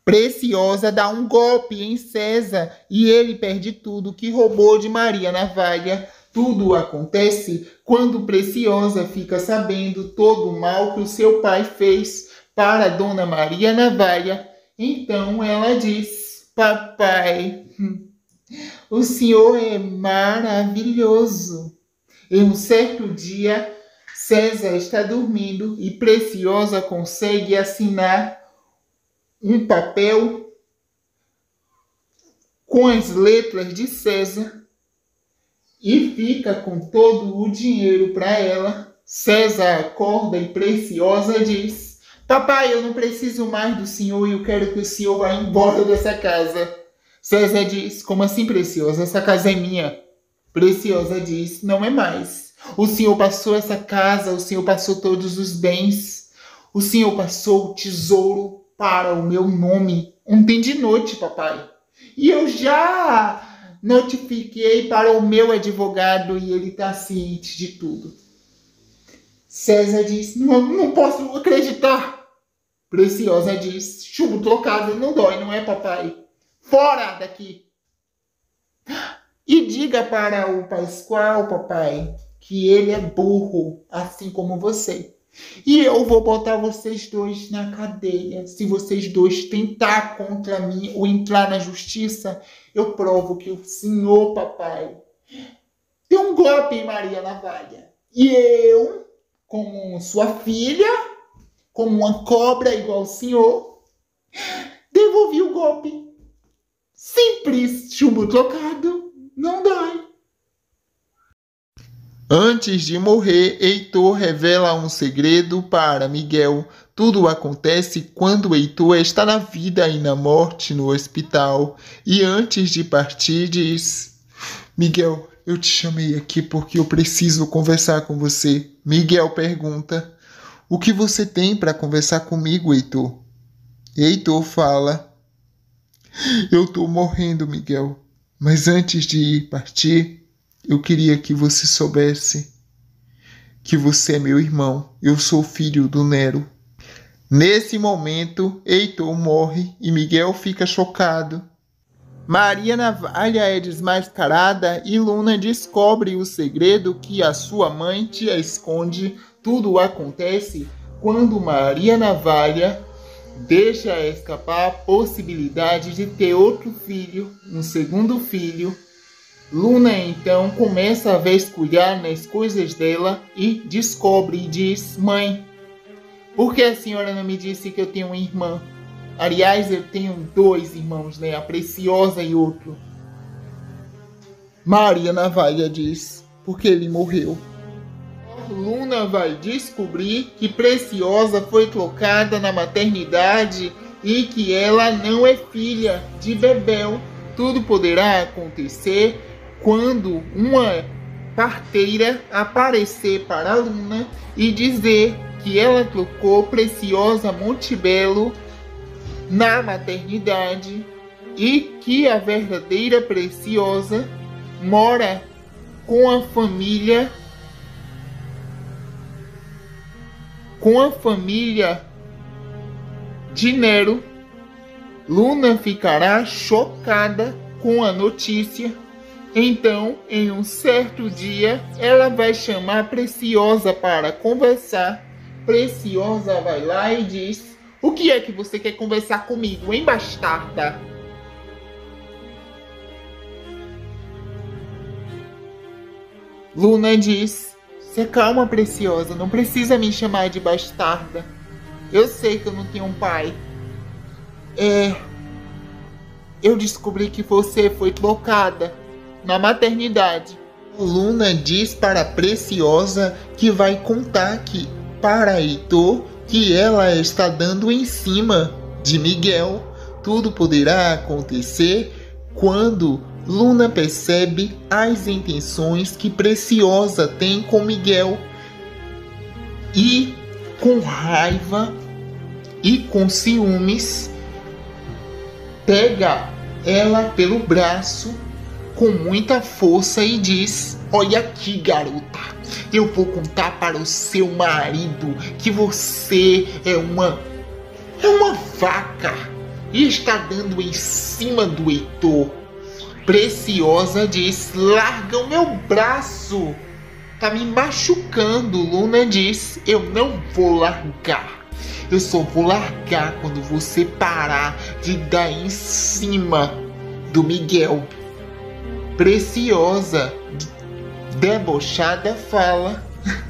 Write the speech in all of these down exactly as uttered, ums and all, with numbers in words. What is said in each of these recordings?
Preciosa dá um golpe em César e ele perde tudo que roubou de Maria Navalha. Tudo acontece quando Preciosa fica sabendo todo o mal que o seu pai fez para Dona Maria Navalha. Então ela diz: papai, o senhor é maravilhoso. Em um certo dia, César está dormindo e Preciosa consegue assinar um papel com as letras de César e fica com todo o dinheiro para ela. César acorda e Preciosa diz: papai, eu não preciso mais do senhor e eu quero que o senhor vá embora dessa casa. César diz: como assim, Preciosa? Essa casa é minha. Preciosa diz: não é mais. O senhor passou essa casa, o senhor passou todos os bens. O senhor passou o tesouro para o meu nome. Ontem de noite, papai. E eu já notifiquei para o meu advogado e ele está ciente de tudo. César diz: não, não posso acreditar. Preciosa diz: chumbo trocado não dói, não é, papai? Fora daqui. E diga para o Pascoal, papai, que ele é burro, assim como você. E eu vou botar vocês dois na cadeia. Se vocês dois tentar contra mim ou entrar na justiça, eu provo que o senhor, papai, deu um golpe em Maria Navalha. E eu, como sua filha, como uma cobra igual o senhor, devolvi o golpe. Simples, chumbo trocado, não dói. Antes de morrer, Heitor revela um segredo para Miguel. Tudo acontece quando Heitor está na vida e na morte no hospital. E antes de partir, diz: Miguel, eu te chamei aqui porque eu preciso conversar com você. Miguel pergunta: o que você tem para conversar comigo, Heitor? Heitor fala: eu estou morrendo, Miguel. Mas antes de ir partir, eu queria que você soubesse que você é meu irmão. Eu sou filho do Nero. Nesse momento, Heitor morre e Miguel fica chocado. Maria Navalha é desmascarada e Luna descobre o segredo que a sua mãe te esconde. Tudo acontece quando Maria Navalha deixa escapar a possibilidade de ter outro filho, um segundo filho. Luna então começa a vasculhar nas coisas dela e descobre e diz: mãe, por que a senhora não me disse que eu tenho uma irmã? Aliás, eu tenho dois irmãos, né? A Preciosa e outro. Maria Navalha diz: porque ele morreu. Luna vai descobrir que Preciosa foi colocada na maternidade e que ela não é filha de Bebel. Tudo poderá acontecer quando uma parteira aparecer para a Luna e dizer que ela trocou Preciosa Montebello na maternidade e que a verdadeira Preciosa mora com a família com a família de Nero. Luna ficará chocada com a notícia. Então, em um certo dia, ela vai chamar Preciosa para conversar. Preciosa vai lá e diz: o que é que você quer conversar comigo, hein, bastarda? Luna diz: se calma, Preciosa, não precisa me chamar de bastarda. Eu sei que eu não tenho um pai. É... Eu descobri que você foi trocada na maternidade. Luna diz para Preciosa que vai contar que, para Heitor, que ela está dando em cima de Miguel. Tudo poderá acontecer quando Luna percebe as intenções que Preciosa tem com Miguel. E, com raiva e com ciúmes, pega ela pelo braço com muita força e diz: olha aqui, garota, eu vou contar para o seu marido que você é uma é uma vaca e está dando em cima do Heitor. Preciosa diz: larga o meu braço, tá me machucando. Luna diz: eu não vou largar, eu só vou largar quando você parar de dar em cima do Miguel. Preciosa, debochada, fala: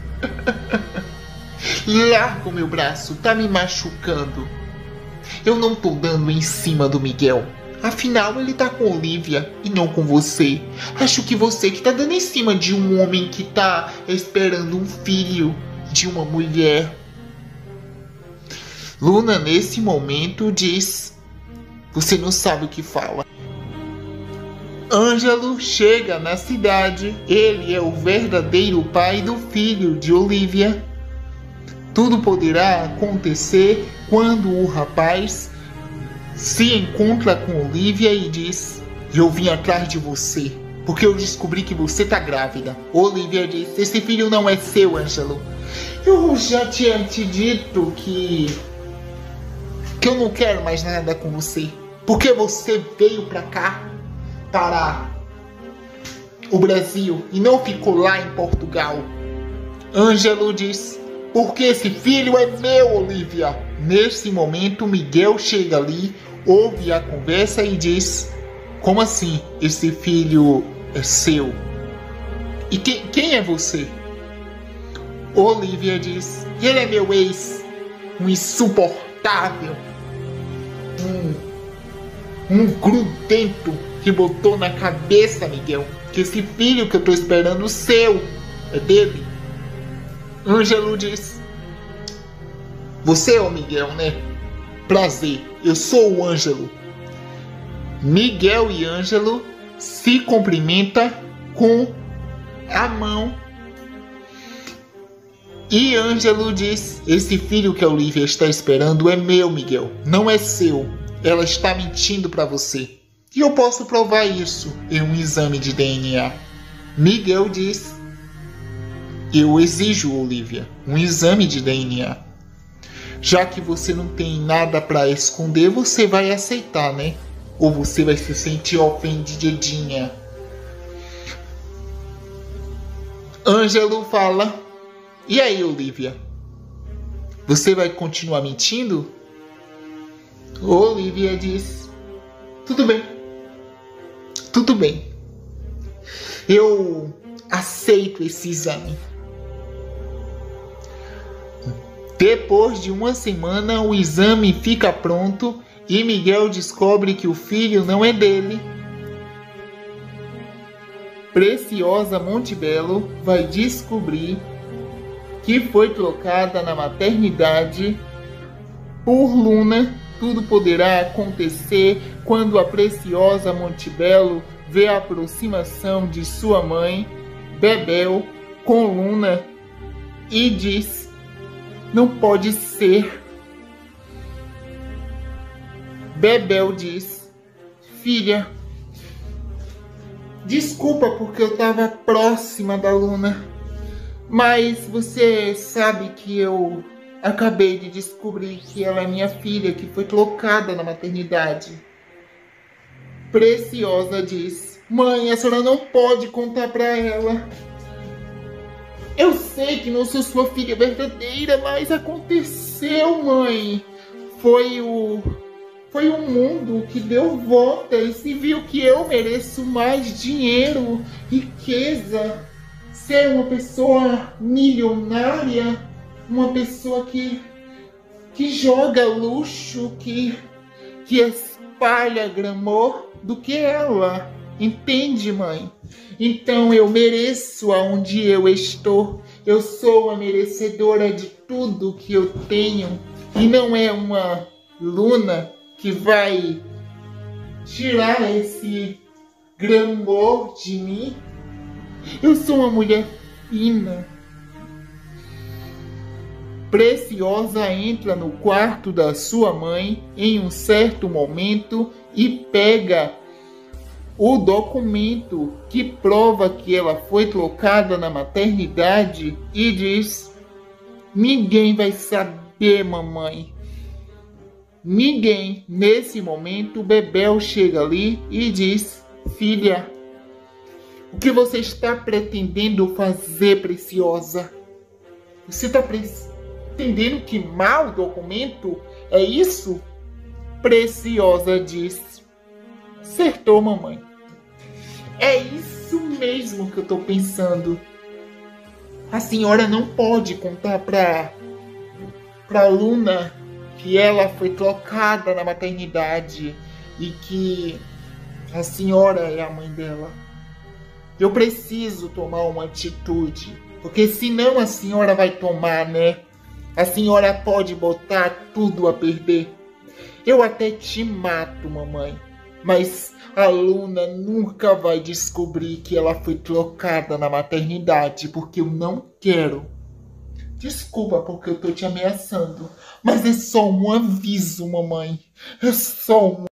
larga o meu braço, tá me machucando. Eu não tô dando em cima do Miguel. Afinal, ele tá com Olivia e não com você. Acho que você que tá dando em cima de um homem que tá esperando um filho de uma mulher. Luna, nesse momento, diz: você não sabe o que fala. Ângelo chega na cidade. Ele é o verdadeiro pai do filho de Olivia. Tudo poderá acontecer quando o rapaz se encontra com Olivia e diz: eu vim atrás de você porque eu descobri que você tá grávida. Olivia diz: esse filho não é seu, Ângelo. Eu já tinha te dito que que eu não quero mais nada com você, porque você veio pra cá, para o Brasil, e não ficou lá em Portugal. Ângelo diz: porque esse filho é meu, Olivia. Nesse momento, Miguel chega ali, ouve a conversa e diz: como assim esse filho é seu? E que, quem é você? Olivia diz: ele é meu ex, um insuportável, um, um grudento que botou na cabeça, Miguel, que esse filho que eu tô esperando seu é dele. Ângelo diz: você é o Miguel, né? Prazer, eu sou o Ângelo. Miguel e Ângelo se cumprimentam com a mão. E Ângelo diz: esse filho que a Olivia está esperando é meu, Miguel, não é seu. Ela está mentindo para você. E eu posso provar isso em um exame de D N A. Miguel diz: eu exijo, Olivia, um exame de D N A. Já que você não tem nada para esconder, você vai aceitar, né? Ou você vai se sentir ofendidinha. Ângelo fala: e aí, Olivia? Você vai continuar mentindo? Olivia diz: tudo bem. Tudo bem. Eu aceito esse exame. Depois de uma semana, o exame fica pronto e Miguel descobre que o filho não é dele. Preciosa Montebello vai descobrir que foi trocada na maternidade por Luna. Tudo poderá acontecer quando a Preciosa Montebello vê a aproximação de sua mãe, Bebel, com Luna e diz: não pode ser. Bebel diz: filha, desculpa porque eu estava próxima da Luna, mas você sabe que eu acabei de descobrir que ela é minha filha, que foi trocada na maternidade. Preciosa diz: mãe, a senhora não pode contar para ela. Eu sei que não sou sua filha verdadeira, mas aconteceu, mãe. Foi o... Foi o mundo que deu voltas e viu que eu mereço mais dinheiro, riqueza, ser uma pessoa milionária, uma pessoa que, que joga luxo, que, que espalha glamour, do que ela. Entende, mãe? Então eu mereço aonde eu estou. Eu sou a merecedora de tudo que eu tenho. E não é uma Luna que vai tirar esse glamour de mim. Eu sou uma mulher fina. Preciosa entra no quarto da sua mãe em um certo momento e pega o documento que prova que ela foi trocada na maternidade e diz: ninguém vai saber, mamãe. Ninguém, nesse momento, Bebel chega ali e diz: filha, o que você está pretendendo fazer, Preciosa? Você está pretendendo queimar o documento? É isso? Preciosa diz: acertou, mamãe. É isso mesmo que eu estou pensando. A senhora não pode contar para para Luna que ela foi trocada na maternidade e que a senhora é a mãe dela. Eu preciso tomar uma atitude, porque senão a senhora vai tomar, né? A senhora pode botar tudo a perder. Eu até te mato, mamãe, mas a Luna nunca vai descobrir que ela foi trocada na maternidade, porque eu não quero. Desculpa porque eu tô te ameaçando, mas é só um aviso, mamãe. É só um